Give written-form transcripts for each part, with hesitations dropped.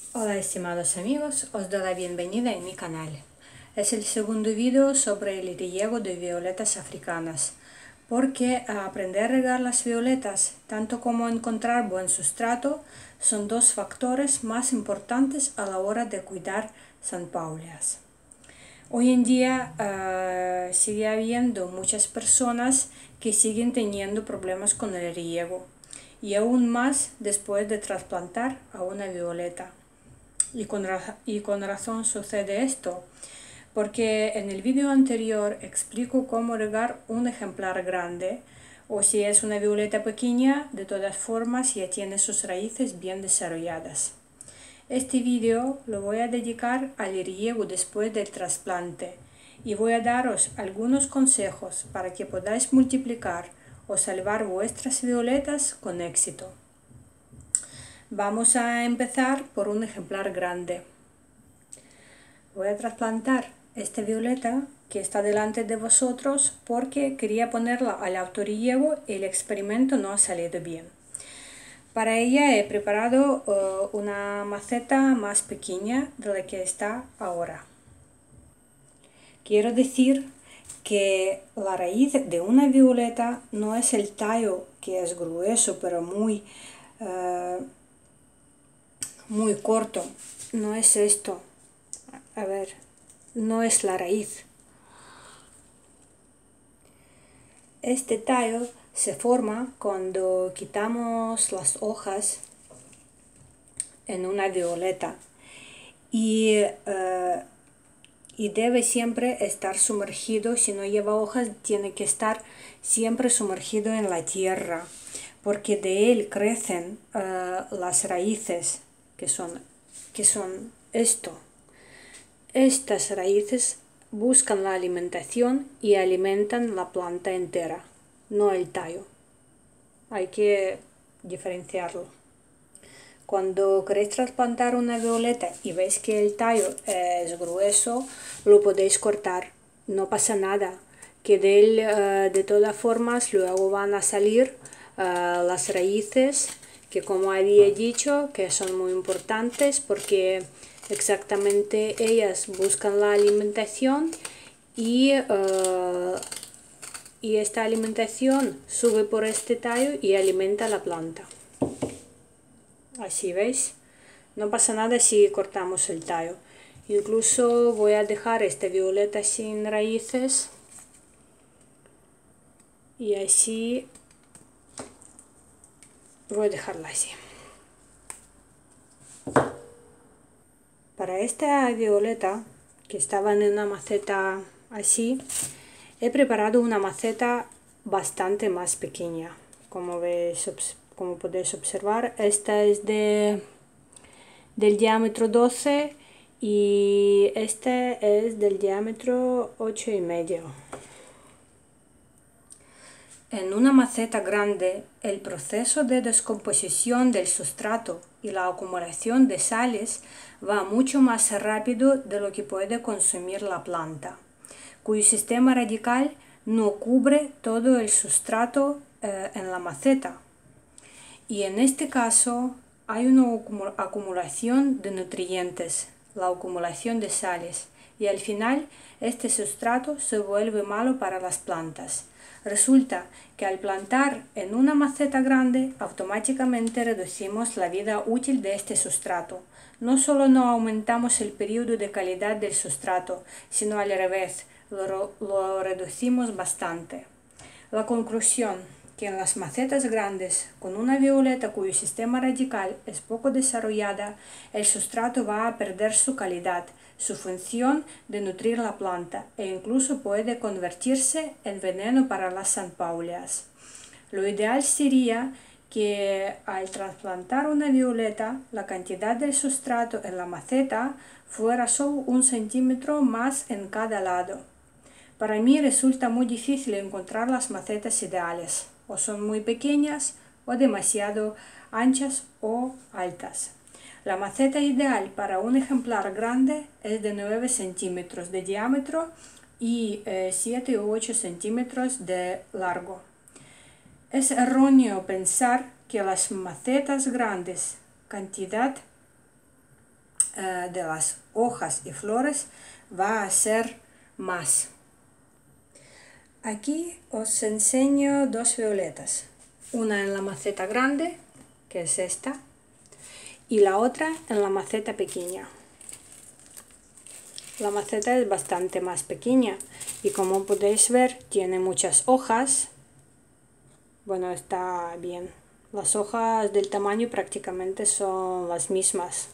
Hola estimados amigos, os doy la bienvenida en mi canal. Es el segundo vídeo sobre el riego de violetas africanas, porque aprender a regar las violetas, tanto como encontrar buen sustrato, son dos factores más importantes a la hora de cuidar sunpaulias. Hoy en día sigue habiendo muchas personas que siguen teniendo problemas con el riego, y aún más después de trasplantar a una violeta. Y con razón sucede esto, porque en el vídeo anterior explico cómo regar un ejemplar grande, o si es una violeta pequeña, de todas formas ya tiene sus raíces bien desarrolladas. Este vídeo lo voy a dedicar al riego después del trasplante y voy a daros algunos consejos para que podáis multiplicar o salvar vuestras violetas con éxito. Vamos a empezar por un ejemplar grande. Voy a trasplantar esta violeta que está delante de vosotros porque quería ponerla al autorriego y el experimento no ha salido bien. Para ella he preparado una maceta más pequeña de la que está ahora. Quiero decir que la raíz de una violeta no es el tallo, que es grueso pero muy corto. No es esto. A ver, no es la raíz. Este tallo se forma cuando quitamos las hojas en una violeta y debe siempre estar sumergido. Si no lleva hojas, tiene que estar siempre sumergido en la tierra, porque de él crecen las raíces que son esto. Estas raíces buscan la alimentación y alimentan la planta entera, no el tallo. Hay que diferenciarlo. Cuando queréis trasplantar una violeta y veis que el tallo es grueso, lo podéis cortar, no pasa nada, que de él de todas formas luego van a salir las raíces, que como había dicho, que son muy importantes porque exactamente ellas buscan la alimentación y esta alimentación sube por este tallo y alimenta la planta. Así veis, no pasa nada si cortamos el tallo. Incluso voy a dejar esta violeta sin raíces y así voy a dejarla así. Para esta violeta, que estaba en una maceta así, he preparado una maceta bastante más pequeña. Como podéis observar, esta es del diámetro 12 y este es del diámetro 8,5. En una maceta grande, el proceso de descomposición del sustrato y la acumulación de sales va mucho más rápido de lo que puede consumir la planta, cuyo sistema radical no cubre todo el sustrato en la maceta. Y en este caso hay una acumulación de nutrientes, la acumulación de sales, y al final este sustrato se vuelve malo para las plantas. Resulta que al plantar en una maceta grande, automáticamente reducimos la vida útil de este sustrato. No solo no aumentamos el periodo de calidad del sustrato, sino al revés, lo reducimos bastante. La conclusión: que en las macetas grandes, con una violeta cuyo sistema radical es poco desarrollada, el sustrato va a perder su calidad, su función de nutrir la planta, e incluso puede convertirse en veneno para las sunpaulias. Lo ideal sería que al trasplantar una violeta, la cantidad del sustrato en la maceta fuera solo 1 centímetro más en cada lado. Para mí resulta muy difícil encontrar las macetas ideales, o son muy pequeñas o demasiado anchas o altas. La maceta ideal para un ejemplar grande es de 9 centímetros de diámetro y 7 u 8 centímetros de largo. Es erróneo pensar que las macetas grandes, cantidad de las hojas y flores va a ser más. Aquí os enseño dos violetas, una en la maceta grande, que es esta, y la otra en la maceta pequeña. La maceta es bastante más pequeña y como podéis ver tiene muchas hojas. Bueno, está bien. Las hojas del tamaño prácticamente son las mismas.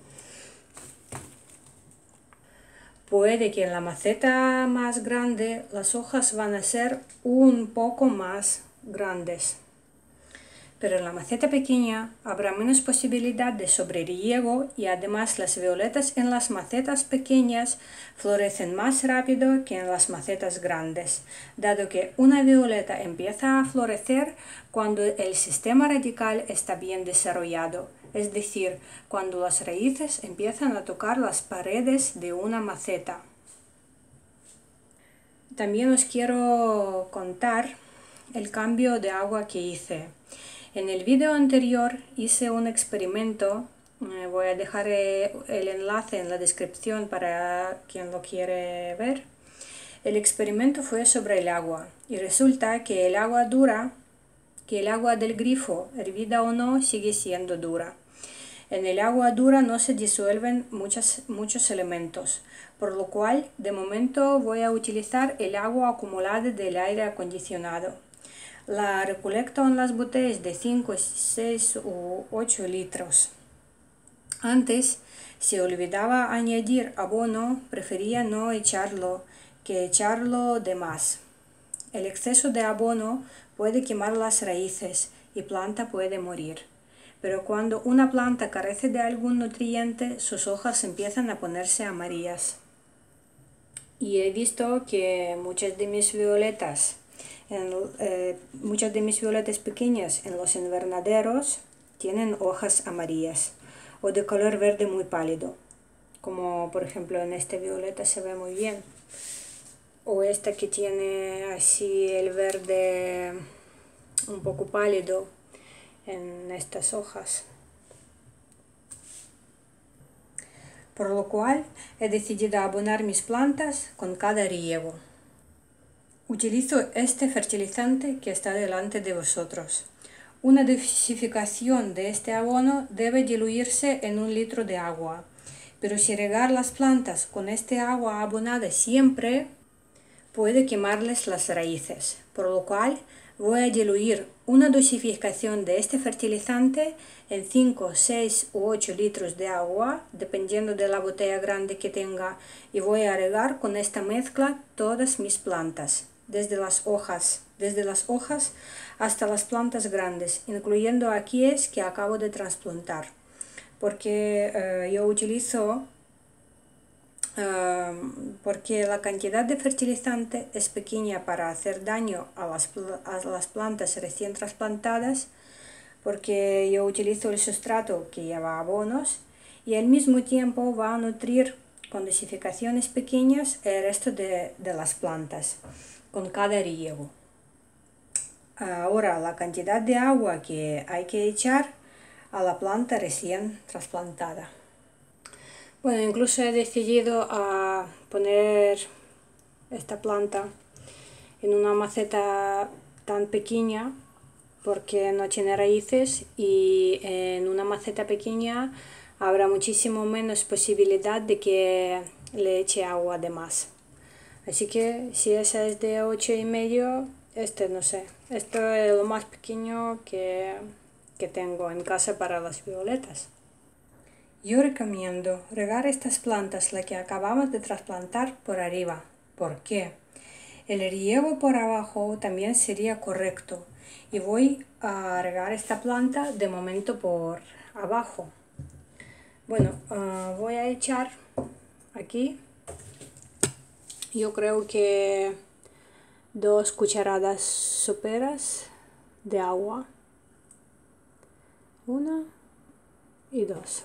Puede que en la maceta más grande las hojas van a ser un poco más grandes. Pero en la maceta pequeña habrá menos posibilidad de sobreriego y además las violetas en las macetas pequeñas florecen más rápido que en las macetas grandes, dado que una violeta empieza a florecer cuando el sistema radical está bien desarrollado, es decir, cuando las raíces empiezan a tocar las paredes de una maceta. También os quiero contar el cambio de agua que hice. En el vídeo anterior hice un experimento, voy a dejar el enlace en la descripción para quien lo quiere ver. El experimento fue sobre el agua y resulta que el agua del grifo, hervida o no, sigue siendo dura. En el agua dura no se disuelven muchos elementos, por lo cual de momento voy a utilizar el agua acumulada del aire acondicionado. La recolecto en las botellas de 5, 6 u 8 litros. Antes, si olvidaba añadir abono, prefería no echarlo que echarlo de más. El exceso de abono puede quemar las raíces y la planta puede morir. Pero cuando una planta carece de algún nutriente, sus hojas empiezan a ponerse amarillas. Y he visto que muchas de mis violetas pequeñas en los invernaderos tienen hojas amarillas o de color verde muy pálido, como por ejemplo en esta violeta se ve muy bien, o esta que tiene así el verde un poco pálido en estas hojas. Por lo cual he decidido abonar mis plantas con cada riego. Utilizo este fertilizante que está delante de vosotros. Una dosificación de este abono debe diluirse en 1 litro de agua, pero si regar las plantas con este agua abonada siempre, puede quemarles las raíces, por lo cual voy a diluir una dosificación de este fertilizante en 5, 6 u 8 litros de agua, dependiendo de la botella grande que tenga, y voy a regar con esta mezcla todas mis plantas, desde las hojas hasta las plantas grandes, incluyendo aquellas que acabo de trasplantar, porque yo utilizo porque la cantidad de fertilizante es pequeña para hacer daño a las plantas recién trasplantadas, porque yo utilizo el sustrato que lleva abonos y al mismo tiempo va a nutrir con dosificaciones pequeñas el resto de las plantas con cada riego. Ahora la cantidad de agua que hay que echar a la planta recién trasplantada. Bueno, incluso he decidido a poner esta planta en una maceta tan pequeña porque no tiene raíces y en una maceta pequeña habrá muchísimo menos posibilidad de que le eche agua de más. Así que si esa es de 8,5, no sé, esto es lo más pequeño que tengo en casa para las violetas. Yo recomiendo regar estas plantas, las que acabamos de trasplantar, por arriba. ¿Por qué? El riego por abajo también sería correcto y voy a regar esta planta de momento por abajo. Bueno, voy a echar aquí, yo creo que 2 cucharadas soperas de agua, 1 y 2.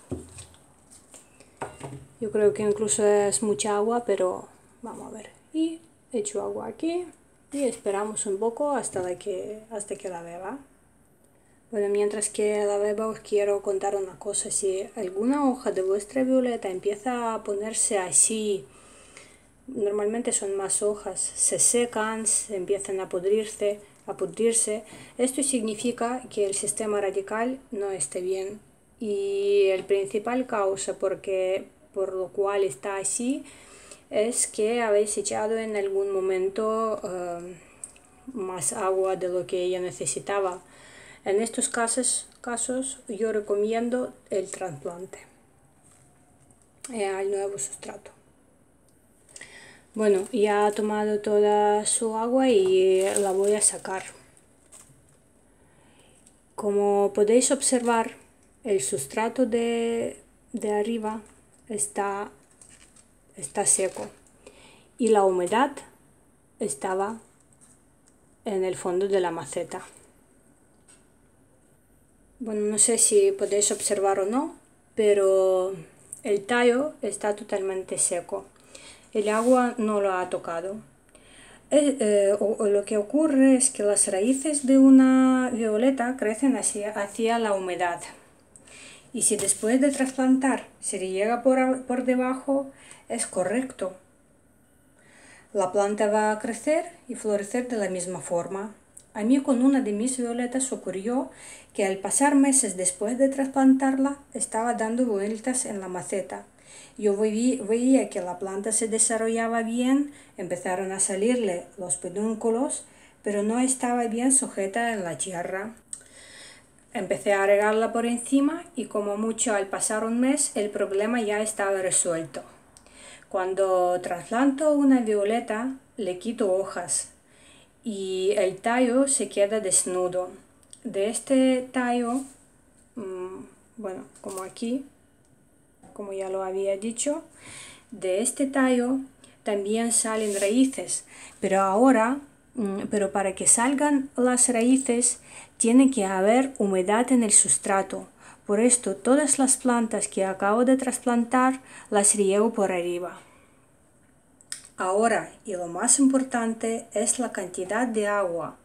Yo creo que incluso es mucha agua, pero vamos a ver. Y echo agua aquí y esperamos un poco hasta que la beba. Bueno, mientras que la beba os quiero contar una cosa. Si alguna hoja de vuestra violeta empieza a ponerse así, normalmente son más hojas, se secan, se empiezan a pudrirse, esto significa que el sistema radical no esté bien. Y el principal causa por lo cual está así es que habéis echado en algún momento más agua de lo que ella necesitaba. En estos casos yo recomiendo el trasplante al nuevo sustrato. Bueno, ya ha tomado toda su agua y la voy a sacar. Como podéis observar, el sustrato de arriba está seco y la humedad estaba en el fondo de la maceta. Bueno, no sé si podéis observar o no, pero el tallo está totalmente seco. El agua no lo ha tocado. Lo que ocurre es que las raíces de una violeta crecen hacia la humedad. Y si después de trasplantar se le llega por debajo, es correcto. La planta va a crecer y florecer de la misma forma. A mí con una de mis violetas ocurrió que al pasar meses después de trasplantarla, estaba dando vueltas en la maceta. Yo veía que la planta se desarrollaba bien, empezaron a salirle los pedúnculos, pero no estaba bien sujeta en la tierra. Empecé a regarla por encima y como mucho al pasar un mes el problema ya estaba resuelto. Cuando trasplanto una violeta le quito hojas y el tallo se queda desnudo. De este tallo, bueno, como aquí, como ya lo había dicho, de este tallo también salen raíces, pero para que salgan las raíces tiene que haber humedad en el sustrato. Por esto todas las plantas que acabo de trasplantar las riego por arriba. Ahora, y lo más importante, es la cantidad de agua.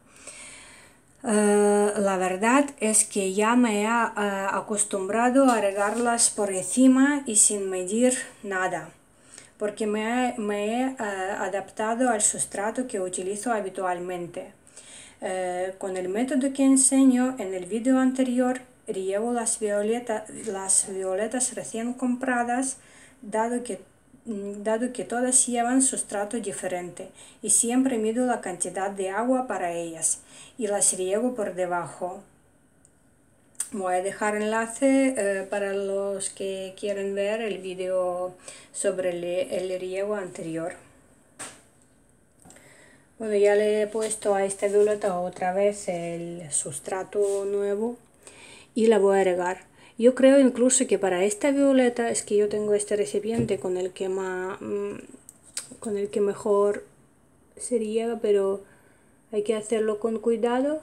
La verdad es que ya me he acostumbrado a regarlas por encima y sin medir nada, porque me he adaptado al sustrato que utilizo habitualmente. Con el método que enseño en el vídeo anterior, riego las violetas recién compradas, dado que todas llevan sustrato diferente, y siempre mido la cantidad de agua para ellas y las riego por debajo. Voy a dejar enlace para los que quieren ver el vídeo sobre el riego anterior. Bueno, ya le he puesto a esta violeta otra vez el sustrato nuevo y la voy a regar. Yo creo incluso que para esta violeta, es que yo tengo este recipiente con el que mejor se riega, pero hay que hacerlo con cuidado.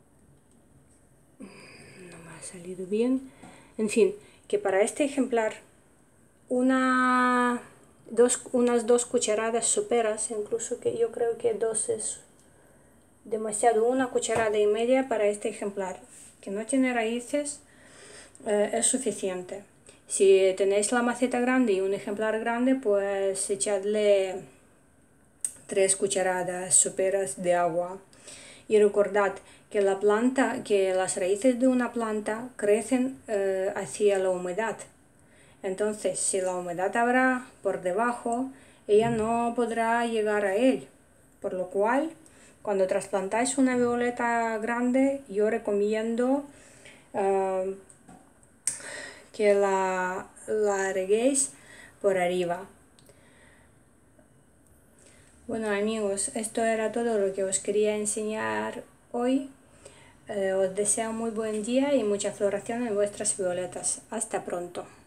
No me ha salido bien. En fin, que para este ejemplar unas 2 cucharadas soperas, incluso que yo creo que 2 es demasiado, 1,5 cucharadas para este ejemplar, que no tiene raíces, es suficiente. Si tenéis la maceta grande y un ejemplar grande, pues echadle 3 cucharadas soperas de agua. Y recordad que las raíces de una planta crecen hacia la humedad. Entonces, si la humedad habrá por debajo, ella no podrá llegar a él. Por lo cual, cuando trasplantáis una violeta grande, yo recomiendo que la reguéis por arriba. Bueno amigos, esto era todo lo que os quería enseñar hoy. Os deseo muy buen día y mucha floración en vuestras violetas. Hasta pronto.